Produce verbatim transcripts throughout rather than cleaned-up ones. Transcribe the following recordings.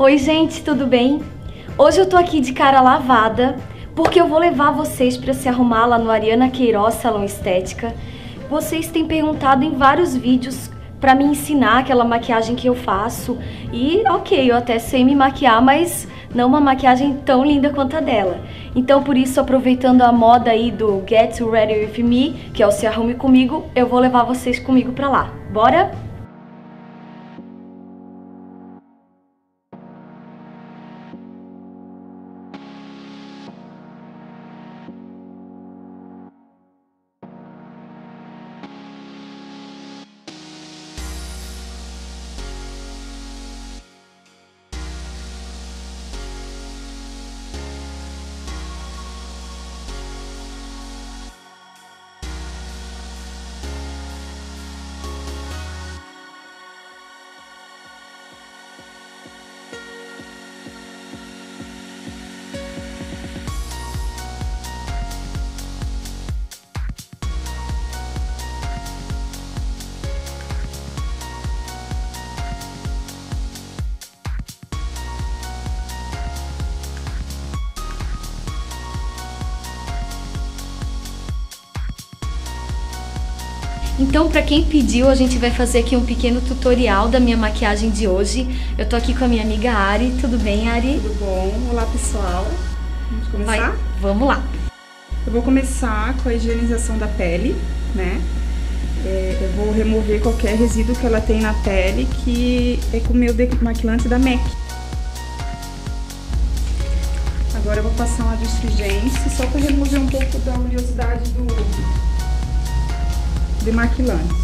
Oi gente, tudo bem? Hoje eu tô aqui de cara lavada porque eu vou levar vocês para se arrumar lá no Ariana Queiroz Salão Estética. Vocês têm perguntado em vários vídeos para me ensinar aquela maquiagem que eu faço e ok, eu até sei me maquiar, mas não uma maquiagem tão linda quanto a dela. Então por isso, aproveitando a moda aí do Get Ready With Me, que é o Se Arrume Comigo, eu vou levar vocês comigo pra lá. Bora? Então, pra quem pediu, a gente vai fazer aqui um pequeno tutorial da minha maquiagem de hoje. Eu tô aqui com a minha amiga Ari. Tudo bem, Ari? Tudo bom? Olá, pessoal. Vamos começar? Vai, vamos lá. Eu vou começar com a higienização da pele, né? É, eu vou remover qualquer resíduo que ela tem na pele, que é com o meu demaquilante da M A C. Agora eu vou passar uma astringente só para remover um pouco da oleosidade do demaquilante.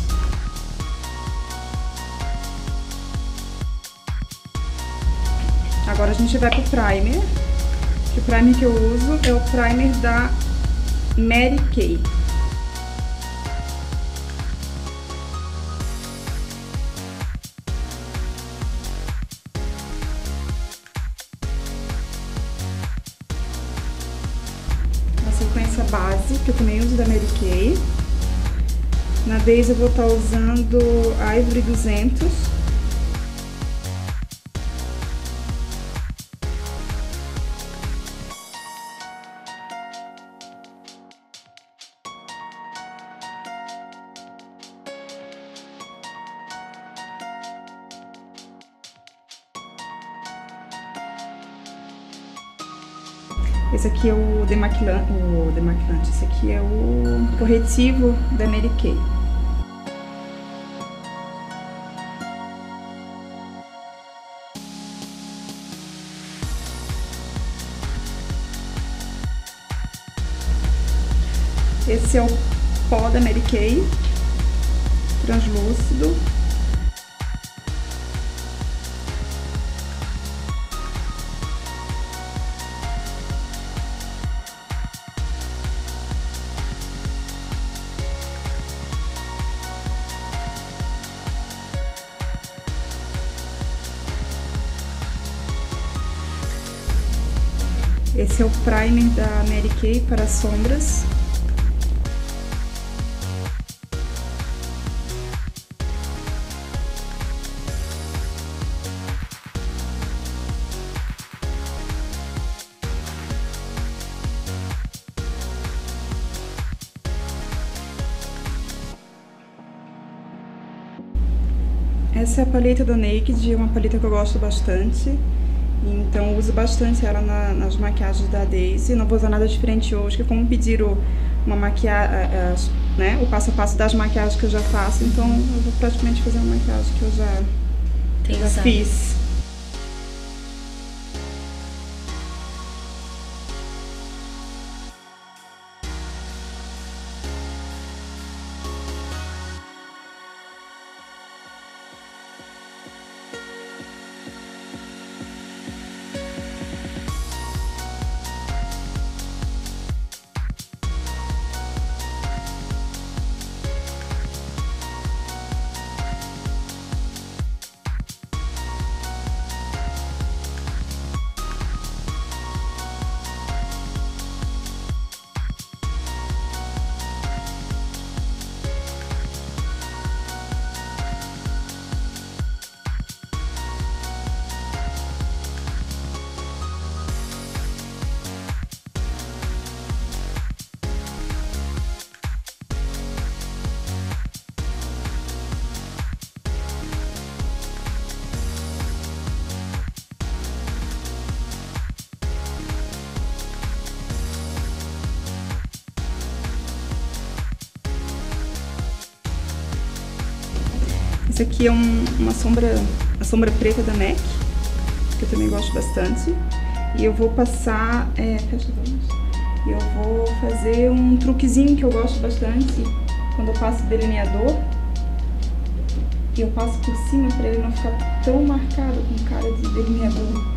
Agora a gente vai pro primer. O primer que eu uso é o primer da Mary Kay. Na sequência base, que eu também uso da Mary Kay. Na base eu vou estar usando Ivory duzentos. Esse aqui é o demaquilante, o demaquilante, esse aqui é o corretivo da Mary Kay. Esse é o pó da Mary Kay, translúcido. Esse é o primer da Mary Kay para sombras. Essa é a paleta da Naked, uma paleta que eu gosto bastante. Então eu uso bastante ela na, nas maquiagens da Daisy. Não vou usar nada diferente hoje, que como pediram uma maquiagem, né, o passo a passo das maquiagens que eu já faço, então eu vou praticamente fazer uma maquiagem que eu já, Tem já fiz. Esse aqui é um, uma sombra, a sombra preta da M A C, que eu também gosto bastante. E eu vou passar, é, fecha os olhos. E eu vou fazer um truquezinho que eu gosto bastante, quando eu passo delineador. E eu passo por cima para ele não ficar tão marcado com cara de delineador.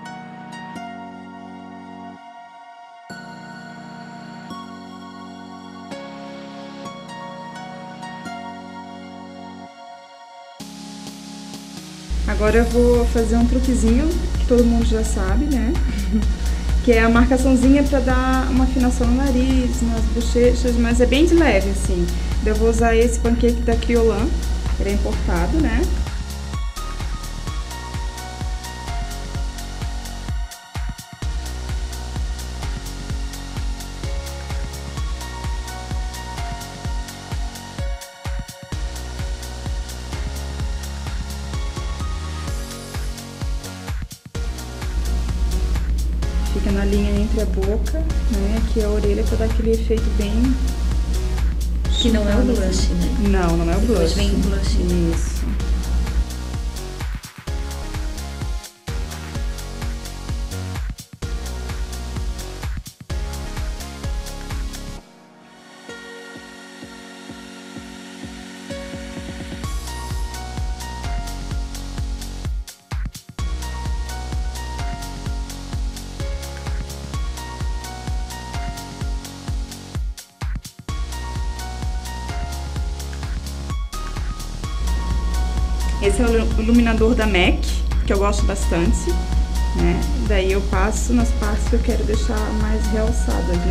Agora eu vou fazer um truquezinho que todo mundo já sabe, né? Que é a marcaçãozinha pra dar uma afinação no nariz, nas bochechas, mas é bem de leve, assim. Eu vou usar esse pancake da Kryolan, ele é importado, né? Fica na linha entre a boca, né, aqui a orelha, pra dar aquele efeito bem... Que não é o blush, né? Não, não é o Depois blush. vem o blush. Isso. Esse é o iluminador da M A C, que eu gosto bastante, né? Daí eu passo nas partes que eu quero deixar mais realçadas, né?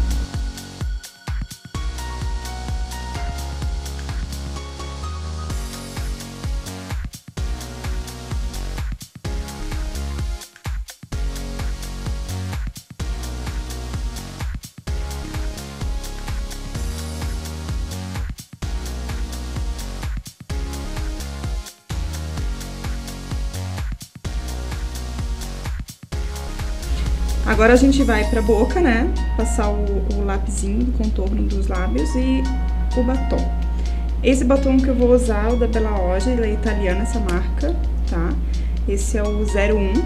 Agora a gente vai pra boca, né? Passar o, o lapisinho do contorno dos lábios e o batom. Esse batom que eu vou usar é o da Bella Oggi, ele é italiana, essa marca, tá? Esse é o zero um.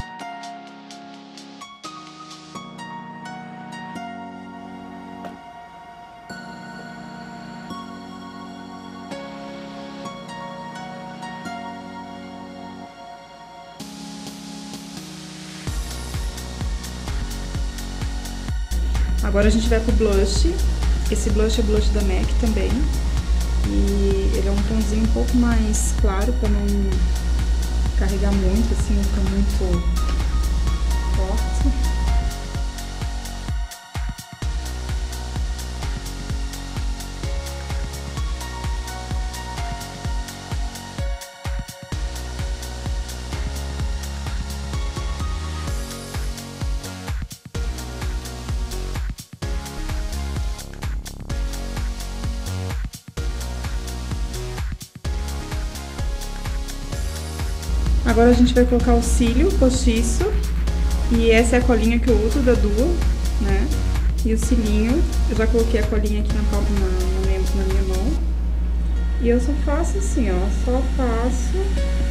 Agora a gente vai pro blush. Esse blush é blush da M A C também. E ele é um tomzinho um pouco mais claro, pra não carregar muito, assim, não ficar muito forte. Agora a gente vai colocar o cílio postiço, e essa é a colinha que eu uso da Duo, né? E o cílinho, eu já coloquei a colinha aqui na, palma, na, minha, na minha mão. E eu só faço assim, ó, só passo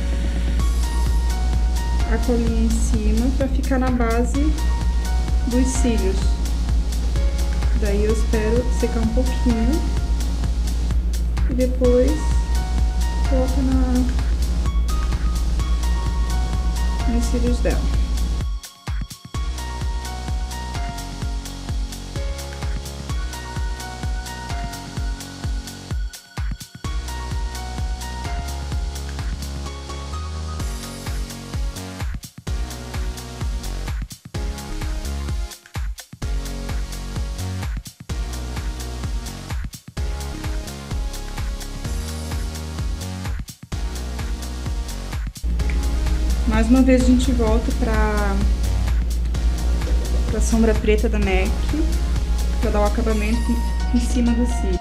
a colinha em cima pra ficar na base dos cílios. Daí eu espero secar um pouquinho e depois coloco na... nos cílios dela. Mais uma vez a gente volta para a sombra preta da M A C, para dar o acabamento em cima do cílio.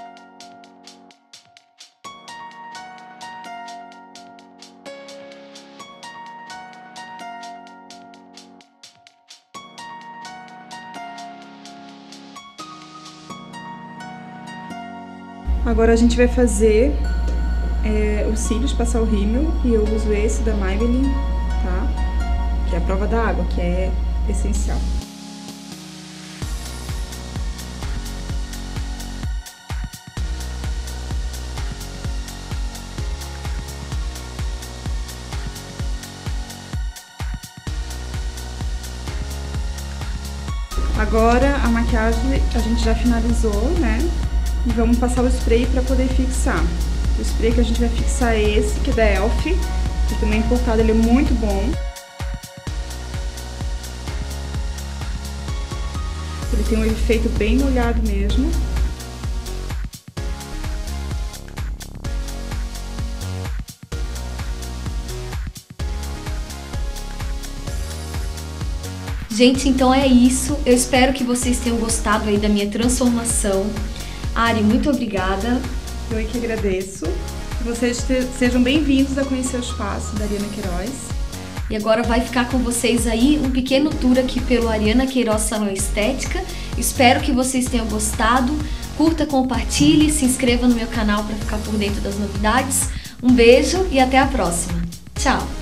Agora a gente vai fazer é, os cílios, passar o rímel, e eu uso esse da Maybelline, tá? Que é a prova da água, que é essencial. Agora a maquiagem a gente já finalizou, né? E vamos passar o spray para poder fixar. O spray que a gente vai fixar é esse, que é da Elf, que também importado, ele é muito bom. Ele tem um efeito bem molhado mesmo. Gente, então é isso. Eu espero que vocês tenham gostado aí da minha transformação. Ari, muito obrigada. Eu é que agradeço. Que vocês sejam bem-vindos a conhecer o espaço da Ariana Queiroz. E agora vai ficar com vocês aí um pequeno tour aqui pelo Ariana Queiroz Salão Estética. Espero que vocês tenham gostado. Curta, compartilhe, se inscreva no meu canal para ficar por dentro das novidades. Um beijo e até a próxima. Tchau!